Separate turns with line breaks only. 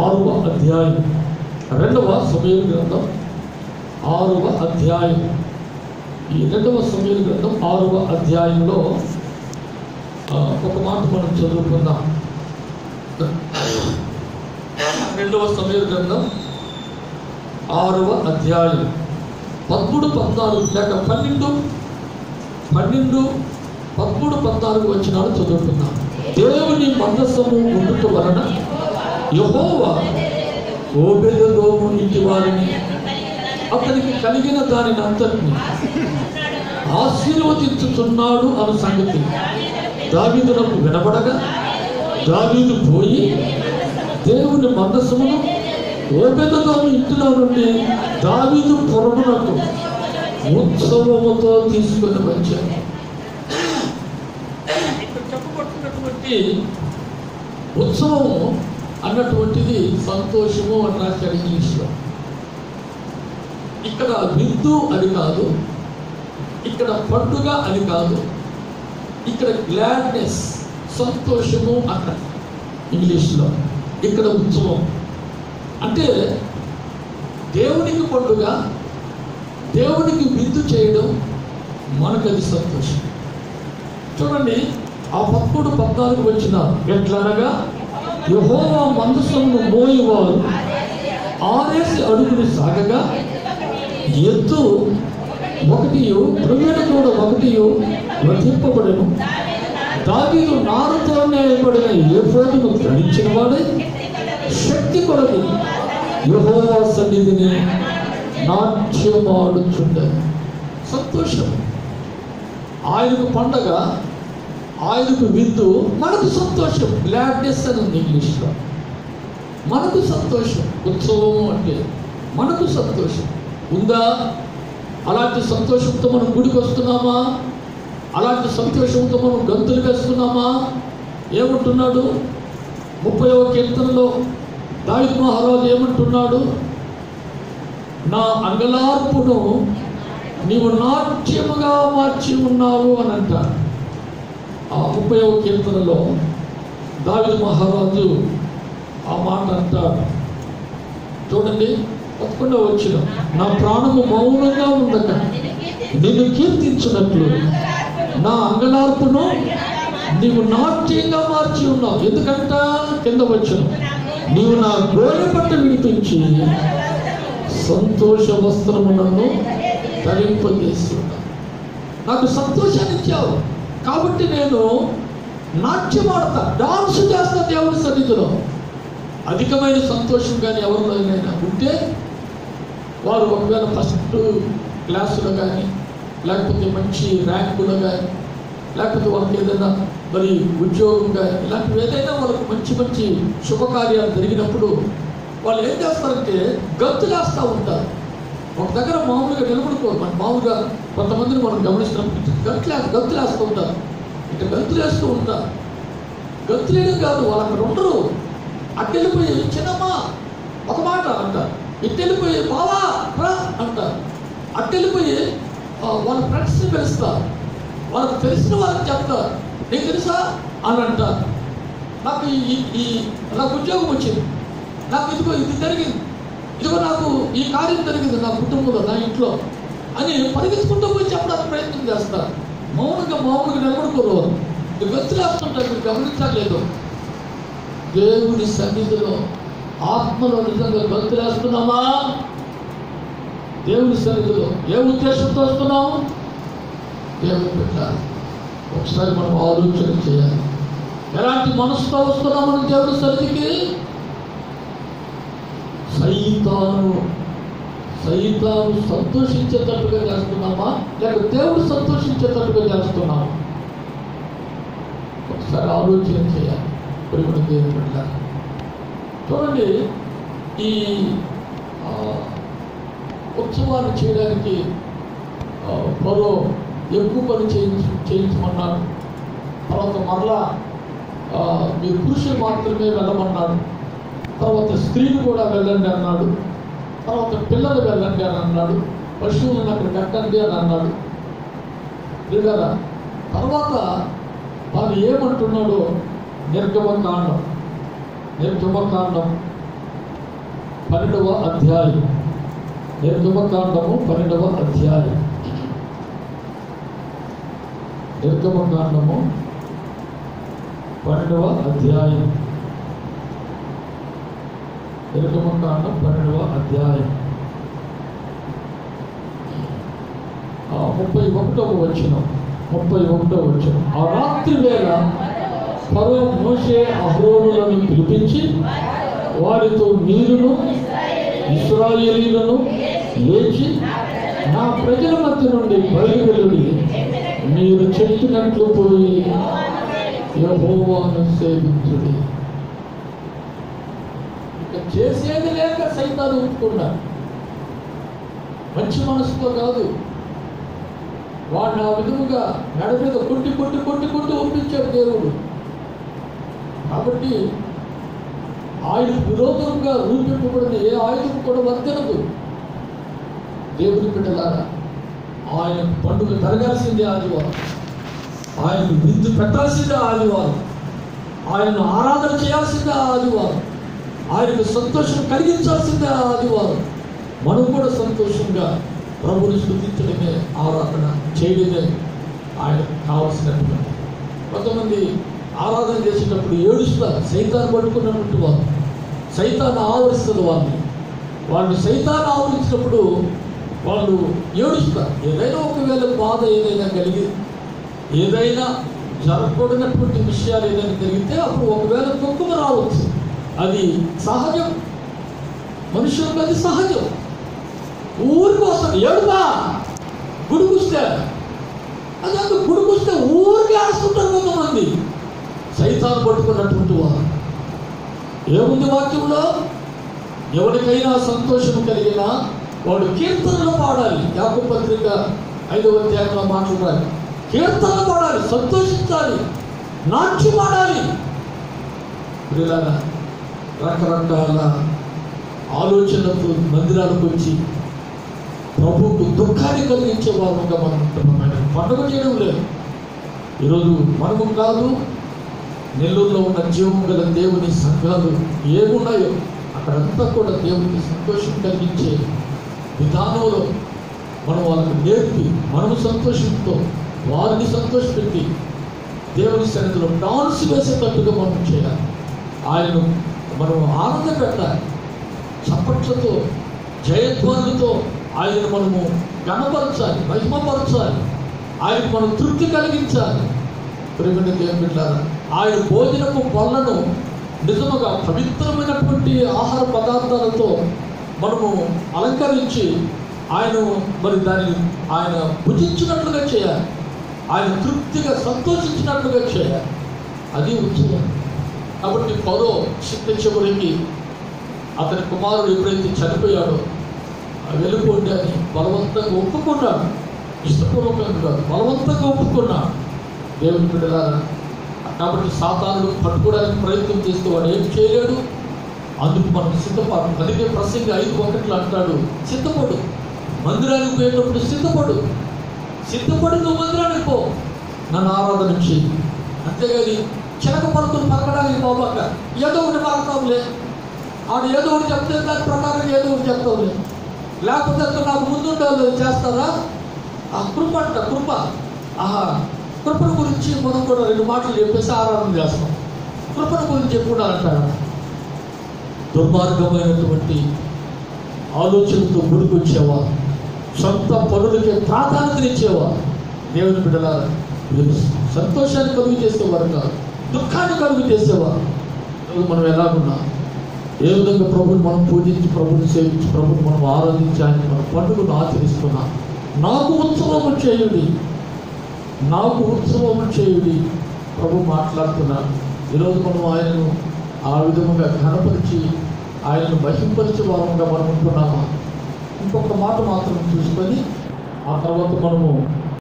6వ అధ్యాయం, 2వ సమూయేలు గ్రంథం 6వ అధ్యాయం. ఈ 2వ సమూయేలు గ్రంథం 6వ అధ్యాయంలో ఒక మాట మనం చదువుకుందాం. 2వ సమూయేలు గ్రంథం 6వ అధ్యాయం 13, 14 లేక 12, 13, 14 వచనాలు చదువుకుందాం. దేవుని మందసము ఉండుట వలన యెహోవా ఓబేదెదోము ఇంటి వారిని అతనికి కలిగిన దానిని అంతటిని ఆశీర్వదించుతున్నాడు అన్న సంగతి దావీదునకు వినబడగా, దావీదు పోయి దేవుని మందసమును ఓబేదెదోము ఇంటిలో నుండి దావీదు పురమునకు ఉత్సవముతో తీసుకొని వచ్చాను. ఇక్కడ చెప్పబడుతున్నటువంటి ఉత్సవము అన్నటువంటిది సంతోషము అని రాశాడు ఇంగ్లీష్లో. ఇక్కడ విందు అని కాదు, ఇక్కడ పండుగ అని కాదు, ఇక్కడ గ్లాడ్నెస్, సంతోషము అన్న ఇంగ్లీష్లో. ఇక్కడ ఉత్సవం అంటే దేవునికి పండుగ, దేవునికి విందు చేయడం, మనకది సంతోషం. చూడండి ఆ 13, 14 వచ్చిన ఎట్లనగా యెహోవా మందసమును మోయువారు 6 అడుగులు సాగగా ఎత్తు 1 ప్రవీణ దూడ 1 వధింపబడెను. దావీదు నారుతో నేయబడిన ఏఫోదును ధరించిన వాడే శక్తి కొరకు యెహోవా సన్నిధిని నాట్యమాడుచుండెను. సంతోషం, ఆయనకు పండగ, ఆయనకు విందు, మనకు సంతోషం. గ్లాడ్నెస్ అని ఉంది ఇంగ్లీష్లో. మనకు సంతోషం. ఉత్సవము అంటే మనకు సంతోషం ఉందా? అలాంటి సంతోషంతో మనం గుడికి వస్తున్నామా? అలాంటి సంతోషంతో మనం గంతులు వేస్తున్నామా? ఏమంటున్నాడు 30వ కీర్తనలో దావీదు మహారాజు ఏమంటున్నాడు? నా అంగలార్పును నీవు నాట్యముగా మార్చి ఉన్నావు అని అంటారు. ఆ 30వ కీర్తనలో దావీదు మహారాజు ఆ మాట అంటాడు. చూడండి 11వ వచనం, నా ప్రాణము మౌనంగా ఉండగా నిన్ను కీర్తించినట్లు నా అంగలార్పును నీవు నాట్యంగా మార్చి ఉన్నావు. ఎందుకంట కింద వచనం, నీవు నా గోనె పట్టు విడిపించి సంతోష వస్త్రములను ధరింపజేస్తున్నావు. నాకు సంతోషాన్ని ఇచ్చావు కాబట్టి నేను నాట్యమాడతా, డాన్స్ చేస్తా దేవుని సన్నిధిలో. అధికమైన సంతోషం కానీ ఎవరిలోనైనా ఉంటే వారు ఒకవేళ ఫస్ట్ క్లాసులో కానీ, లేకపోతే మంచి ర్యాంకులో కానీ, లేకపోతే వాళ్ళకి ఏదైనా మరి ఉద్యోగం కానీ, ఇలాంటివి ఏదైనా వాళ్ళకి మంచి మంచి శుభకార్యాలు జరిగినప్పుడు వాళ్ళు ఏం చేస్తారంటే గంతులేస్తూ ఉంటారు. ఒక దగ్గర మామూలుగా నిలబడుకోరు. మన మామూలుగా కొంతమందిని మనం గమనిస్తున్నప్పుడు గంతులేస్తూ ఉంటారు. ఇక గంతులేస్తూ ఉంటారు. గంతులేయడం కాదు, వాళ్ళు అక్కడ ఉండరు. అట్టెళ్ళిపోయి చిన్నమ్మా ఒక మాట అంటారు, ఇట్టెళ్ళిపోయి బావా రా అంటారు. అట్టెళ్ళిపోయి వాళ్ళ ఫ్రెండ్స్ని పిలుస్తారు, వాళ్ళకి తెలిసిన వాళ్ళకి చెప్తారు, నీకు తెలుసా అని అంటారు. నాకు నాకు ఉద్యోగం వచ్చింది, నాకు ఇదిగో ఇది జరిగింది, ఇదిగో నాకు ఈ కార్యం జరిగింది నా కుటుంబంలో, నా ఇంట్లో అని పరిగెత్తుకుంటూ పోయి చెప్పడానికి ప్రయత్నం చేస్తారు. మామూలుగా నిలబడుకోరు. గంతులేస్తుంటారు. మీరు గమనించలేదు, దేవుని సన్నిధిలో ఆత్మలో నిజంగా గంతులేస్తున్నామా? దేవుని సన్నిధిలో ఏ ఉద్దేశంతో వస్తున్నాము? దేవుని పెట్టాలి. ఒకసారి మనం ఆలోచన చేయాలి. ఎలాంటి మనసుతో వస్తున్నాం మనం దేవుని సన్నిధికి? సైతాను సంతోషించేటట్టుగా చేస్తున్నామా, లేక దేవుడు సంతోషించేటట్టుగా చేస్తున్నామా? ఒకసారి ఆలోచన చేయాలి. ప్రియమైన దేవుని బిడ్డలారా, చూడండి ఈ ఉత్సవాన్ని చేయడానికి ఫరో ఎక్కువ పని చేయించమన్నాడు. తర్వాత మరలా మీరు పురుషులు మాత్రమే వెళ్ళమన్నాడు. తర్వాత స్త్రీలు కూడా వెళ్ళండి అన్నాడు. తర్వాత పిల్లలు వెళ్ళండి అని అన్నాడు. పశువులను అక్కడ కట్టండి అని అన్నాడు. లేదా తర్వాత తాను ఏమంటున్నాడో నిర్గమకాండం 12వ అధ్యాయం. నిర్గమకాండము 12వ అధ్యాయం. నిర్గమకాండము 12వ అధ్యాయం. నిర్గమకాండం 12వ అధ్యాయం 31వ వచనం. ఆ రాత్రి వేళ ఫరో మోషే అహరోనులను పిలిపించి వారితో, నీరును ఇశ్రాయేలీయులను లేచి నా ప్రజల మధ్య నుండి బయలువెళ్ళుడి, మీరు చెప్పినట్లు పోయి యెహోవాను సేవించుడి. ఇక చేసేది లేక సైతాను ఒప్పుకున్నాడు. మంచి మనసుతో కాదు, వాడిని ఆ విధముగా మెడ మీద కొట్టి ఒప్పించాడు దేవుడు. కాబట్టి ఆయనకు విరోధంగా రూపింపబడిన ఏ ఆయుధం కూడా వర్తనదు. దేవుని బిడ్డలారా, ఆయన పండుగ జరగాల్సిందే ఆదివారం, ఆయనకు విందు పెట్టాల్సిందే ఆదివారం, ఆయనను ఆరాధన చేయాల్సిందే ఆదివారం, ఆయనకు సంతోషం కలిగించాల్సిందే ఆదివారం. మనం కూడా సంతోషంగా ప్రభుని స్తుతించడమే, ఆరాధన చేయడమే ఆయనకు కావాల్సినటువంటి. కొంతమంది ఆరాధన చేసేటప్పుడు ఏడుస్తారు, సైతాన్ని పట్టుకున్నటువంటి వారు. సైతాన్ని ఆవరిస్తుంది వాళ్ళని సైతాన్ని ఆవరించినప్పుడు వాళ్ళు ఏడుస్తారు. ఏదైనా ఒకవేళ బాధ ఏదైనా కలిగి, ఏదైనా జరగకూడనటువంటి విషయాలు ఏదైనా కలిగితే అప్పుడు ఒకవేళ దుఃఖం రావచ్చు. అది సహజం, మనుషులకు అది సహజం. ఊరికి వస్తారు, ఏడుబా గుడికొస్తే, అదే గుడికొస్తే ఊరికి ఆడుతుంటారు కొంతమంది సైతాన్ని పట్టుకున్నటువంటి వారు. ఏముంది వాక్యంలో? ఎవరికైనా సంతోషం కలిగినా వాడు కీర్తనలు పాడాలి. యాకోబు పత్రిక 5వ అధ్యాయంలో మాట్లాడాలి. కీర్తనలు పాడాలి, సంతోషించాలి, నాట్యం ఆడాలి. పిల్లల రకరకాల ఆలోచనలకు మందిరాలకు వచ్చి ప్రభువుకు దుఃఖాన్ని కలిగించే వారంగా మనం ఉంటున్నాం. పండుగ చేయడం లేదు. ఈరోజు మనము కాదు, నెల్లూరులో ఉన్న జీవం గల దేవుని సంఘాలు ఏమున్నాయో అక్కడంతా కూడా దేవునికి సంతోషం కలిగించే విధానంలో మనం వాళ్ళకి నేర్పి, మనము సంతోషంతో వారిని సంతోషపెట్టి దేవుని సన్నిధిలో డాన్స్ వేసేటట్టుగా మనం చేయాలి. ఆయనను మనం ఆనంద పెట్టాలి. చప్పట్లతో, జయధ్వనులతో ఆయనను మనము ఘనపరచాలి, మహిమపరచాలి. ఆయనకు మనం తృప్తి కలిగించాలి. ప్రియమైన దేవుని బిడ్డలారా, ఆయన భోజనపు పళ్ళను నిజముగా పవిత్రమైనటువంటి ఆహార పదార్థాలతో మనము అలంకరించి ఆయన దాన్ని ఆయన భుజించినట్లుగా చేయాలి. ఆయన తృప్తిగా సంతోషించినట్లుగా చేయాలి. అది ఉత్సవం. కాబట్టి ఫరో చివరికి అతని కుమారుడు ఎప్పుడైతే చనిపోయాడో వెళ్ళిపోండి అని బలవంతంగా ఒప్పుకున్నాడు. ఇష్టపూర్వకంగా కాదు, బలవంతంగా ఒప్పుకున్నాడు. దేవుని బిడ్డలారా, కాబట్టి సాతానుడు పట్టుకోవడానికి ప్రయత్నం చేస్తే వాడు ఏం చేయలేడు. అందుకు మనం సిద్ధపడు. అందుకే ప్రసంగి 5:1 అంటాడు, సిద్ధపడు, మందిరానికి పోయేటప్పుడు సిద్ధపడి నువ్వు మందిరానికి పో, నన్ను ఆరాధన చేయి. అంతేగాని చిలక పలుకులు పలకడానికి పోబాక. ఏదో ఒకటి పలకతాంలే, ఆడు ఏదో ఒకటి చెప్తే దాని ప్రకారం ఏదో ఒకటి చెప్తావులే, లేకపోతే నాకు ముందుండాలి చేస్తారా? ఆ కృప అంట, కృప. కృపణ గురించి మనం కూడా 2 మాటలు చెప్పేసి ఆరాధన చేస్తాం. కృపణ గురించి చెప్పుకుంటారంటాడు. దుర్మార్గమైనటువంటి ఆలోచనతో గుడికొచ్చేవారు, సొంత పనులకే ప్రాధాన్యతనిచ్చేవారు. దేవుని బిడ్డలారా, మీరు సంతోషాన్ని కలుగు చేసేవారు కాదు, దుఃఖాన్ని కలుగు చేసేవారు. మనం ఎలాగున్నాం, ఏ విధంగా ప్రభుని మనం పూజించి, ప్రభుని సేవించి, ప్రభుని మనం ఆరాధించి ఆయన మన పండుగను ఆచరిస్తున్నాం. నాకు ఉత్సవము చేయుడి ప్రభు మాట్లాడుతున్నారు. ఈరోజు మనం ఆయనను ఆ విధముగా ఘనపరిచి ఆయనను మహింపరిచే వారంగా మనం ఉంటున్నామా? ఇంకొక మాట మాత్రం చూసుకొని ఆ తర్వాత మనము